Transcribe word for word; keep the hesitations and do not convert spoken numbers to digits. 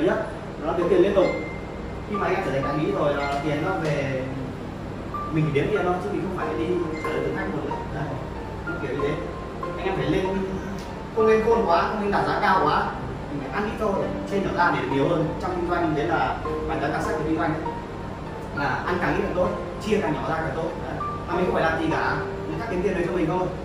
nhất nó là kiếm tiền liên tục. Khi mà anh em trở thành đại lý rồi là tiền nó về mình phải đếm tiền thôi chứ mình không phải đi trả lời từ khách một nữa. Đấy, nó kiểu như thế. Anh em phải lên, không nên khôn quá, không nên đặt giá cao quá, mình phải ăn ít thôi, trên nhỏ ra để được nhiều hơn. Trong kinh doanh đấy là bài toán đặc sắc của kinh doanh đấy, là ăn càng ít càng tốt, chia càng nhỏ ra càng tốt. Đấy. Mà mình không phải làm gì cả, người khác kiếm tiền đấy cho mình thôi.